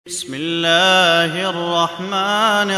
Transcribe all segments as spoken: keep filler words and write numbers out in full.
بسم الله الرحمن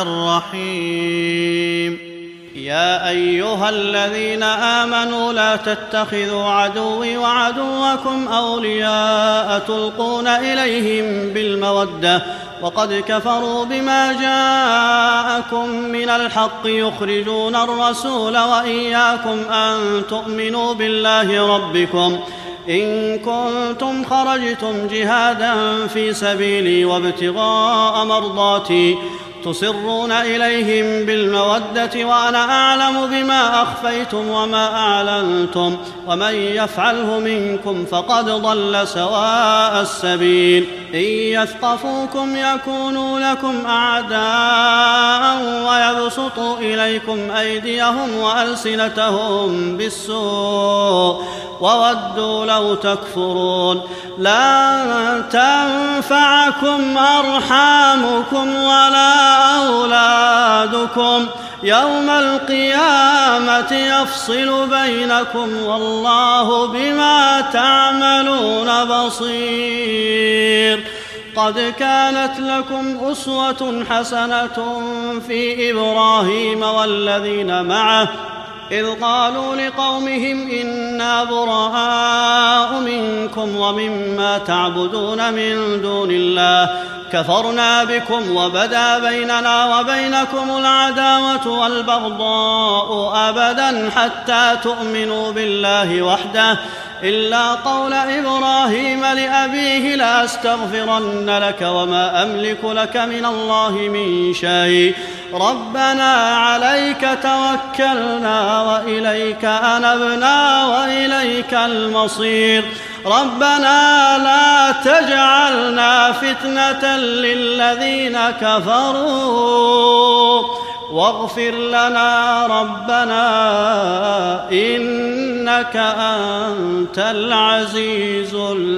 الرحيم يا أيها الذين آمنوا لا تتخذوا عدوي وعدوكم أولياء تلقون إليهم بالمودة وقد كفروا بما جاءكم من الحق يخرجون الرسول وإياكم أن تؤمنوا بالله ربكم إن كنتم خرجتم جهادا في سبيلي وابتغاء مرضاتي تصرون إليهم بالمودة وأنا أعلم بما أخفيتم وما أعلنتم ومن يفعله منكم فقد ضل سواء السبيل إن يثقفوكم يكونوا لكم أعداء ويبسطوا إليكم أيديهم وألسنتهم بالسوء وودوا لو تكفرون لن تنفعكم أرحامكم ولا أولادكم يوم القيامة يفصل بينكم والله بما تعملون بصير قد كانت لكم أسوة حسنة في إبراهيم والذين معه إذ قالوا لقومهم إنا براء منكم ومما تعبدون من دون الله كفرنا بكم وبدا بيننا وبينكم العداوة والبغضاء أبدا حتى تؤمنوا بالله وحده إلا قول إبراهيم لأبيه لأستغفرن لك وما أملك لك من الله من شيء ربنا عليك توكلنا وإليك أنبنا وإليك المصير ربنا لا تجعلنا فتنة للذين كفروا واغفر لنا ربنا إنك أنت العزيز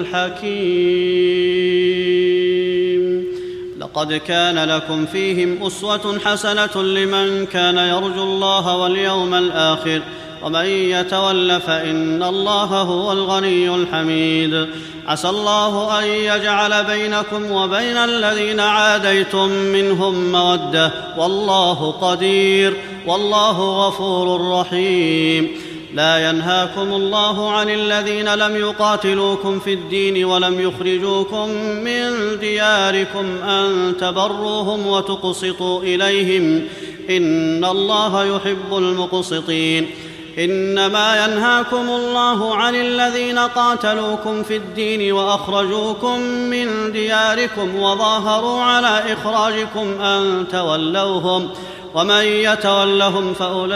الحكيم لقد كان لكم فيهم أسوة حسنة لمن كان يرجو الله واليوم الآخر ومن يتول فإن الله هو الغني الحميد عسى الله أن يجعل بينكم وبين الذين عاديتم منهم مودة والله قدير والله غفور رحيم لا ينهاكم الله عن الذين لم يقاتلوكم في الدين ولم يخرجوكم من دياركم أن تبروهم وتقسطوا إليهم إن الله يحب المقسطين إنما ينهاكم الله عن الذين قاتلوكم في الدين وأخرجوكم من دياركم وظاهروا على إخراجكم أن تولوهم ومن يتولهم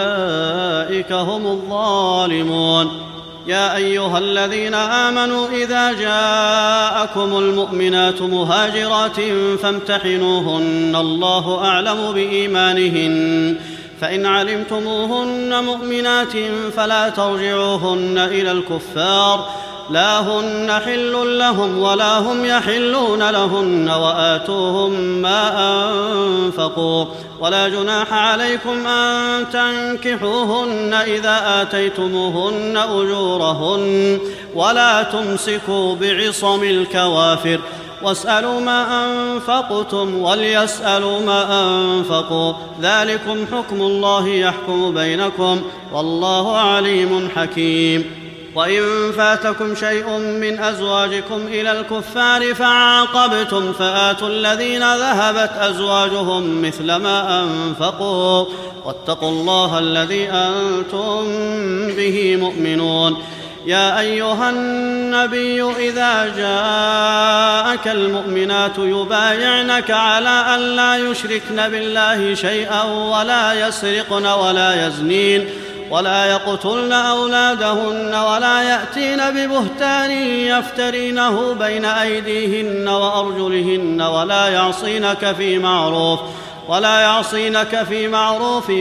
فأولئك هم الظالمون يا أيها الذين آمنوا إذا جاءكم المؤمنات مهاجرات فامتحنوهن الله أعلم بإيمانهن فإن علمتموهن مؤمنات فلا ترجعوهن إلى الكفار لا هن حل لهم ولا هم يحلون لهن وآتوهم ما أنفقوا ولا جناح عليكم أن تنكحوهن إذا آتيتموهن أجورهن ولا تمسكوا بعصم الكوافر واسألوا ما أنفقتم وليسألوا ما أنفقوا ذلكم حكم الله يحكم بينكم والله عليم حكيم وإن فاتكم شيء من أزواجكم إلى الكفار فعاقبتم فآتوا الذين ذهبت أزواجهم مثل ما أنفقوا واتقوا الله الذي أنتم به مؤمنون يا أيها النبي إذا جاءك المؤمنات يبايعنك على أن لا يشركن بالله شيئا ولا يسرقن ولا يزنين ولا يقتلن أولادهن ولا يأتين ببهتان يفترينه بين أيديهن وأرجلهن ولا يعصينك في معروف ولا يعصينك في معروف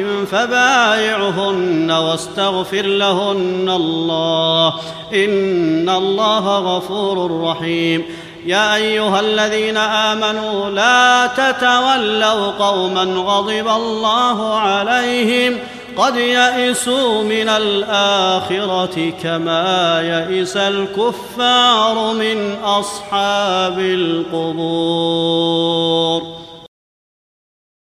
فبايعهن واستغفر لهن الله إن الله غفور رحيم يا أيها الذين آمنوا لا تتولوا قوما غضب الله عليهم قد يئسوا من الآخرة كما يئس الكفار من أصحاب القبور.